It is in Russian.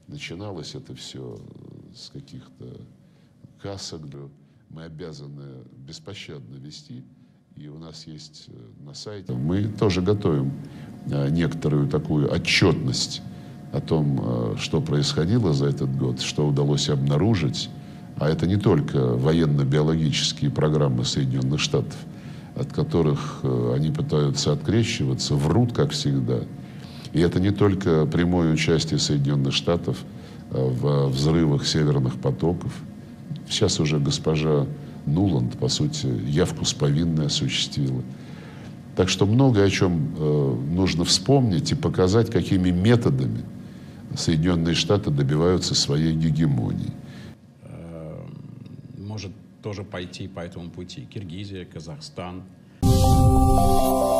начиналось это все с каких-то касок. Мы обязаны беспощадно вести. И у нас есть на сайте. Мы тоже готовим некоторую такую отчетность о том, что происходило за этот год, что удалось обнаружить. А это не только военно-биологические программы Соединенных Штатов, от которых они пытаются открещиваться, врут, как всегда. И это не только прямое участие Соединенных Штатов в взрывах северных потоков. Сейчас уже госпожа Нуланд, по сути, явку с повинной осуществила. Так что многое о чем нужно вспомнить и показать, какими методами Соединенные Штаты добиваются своей гегемонии. Может тоже пойти по этому пути Киргизия, Казахстан.